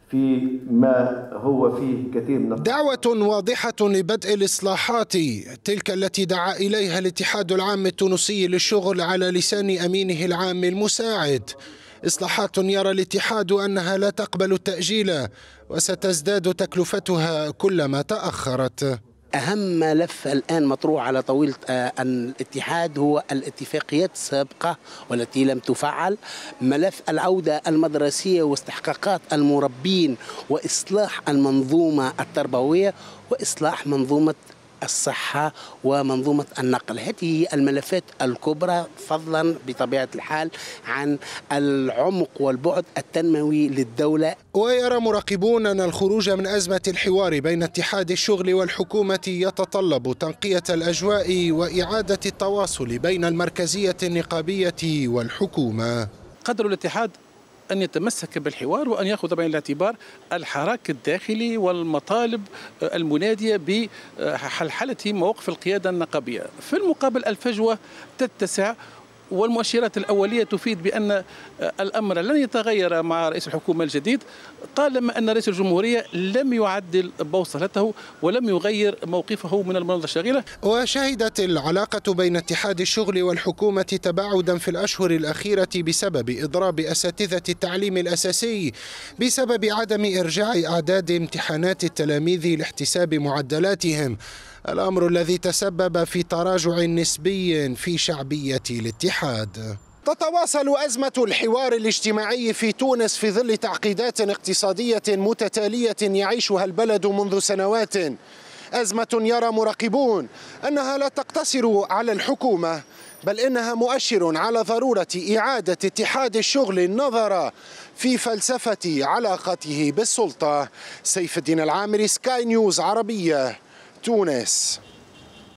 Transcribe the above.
في ما هو فيه كثير من دعوة واضحة لبدء الإصلاحات، تلك التي دعا إليها الاتحاد العام التونسي للشغل على لسان أمينه العام المساعد. إصلاحات يرى الاتحاد أنها لا تقبل التأجيل وستزداد تكلفتها كلما تأخرت. أهم ملف الآن مطروح على طاولة الاتحاد هو الاتفاقيات السابقة والتي لم تفعل، ملف العودة المدرسية واستحقاقات المربين وإصلاح المنظومة التربوية وإصلاح منظومة الصحة ومنظومة النقل. هذه هي الملفات الكبرى، فضلا بطبيعة الحال عن العمق والبعد التنموي للدولة. ويرى مراقبون أن الخروج من أزمة الحوار بين اتحاد الشغل والحكومة يتطلب تنقية الأجواء وإعادة التواصل بين المركزية النقابية والحكومة. قدر الاتحاد أن يتمسك بالحوار وأن يأخذ بعين الاعتبار الحراك الداخلي والمطالب المنادية بحلحلة مواقف القيادة النقابية. في المقابل الفجوة تتسع، والمؤشرات الأولية تفيد بأن الأمر لن يتغير مع رئيس الحكومة الجديد طالما أن رئيس الجمهورية لم يعدل بوصلته ولم يغير موقفه من المناظرة الشاغلة. وشهدت العلاقة بين اتحاد الشغل والحكومة تباعدا في الأشهر الأخيرة بسبب إضراب أساتذة التعليم الأساسي بسبب عدم إرجاع أعداد امتحانات التلاميذ لاحتساب معدلاتهم، الأمر الذي تسبب في تراجع نسبي في شعبية الاتحاد. تتواصل أزمة الحوار الاجتماعي في تونس في ظل تعقيدات اقتصادية متتالية يعيشها البلد منذ سنوات، أزمة يرى مراقبون أنها لا تقتصر على الحكومة، بل إنها مؤشر على ضرورة إعادة اتحاد الشغل النظر في فلسفة علاقته بالسلطة. سيف الدين العامري، سكاي نيوز عربية، تونس.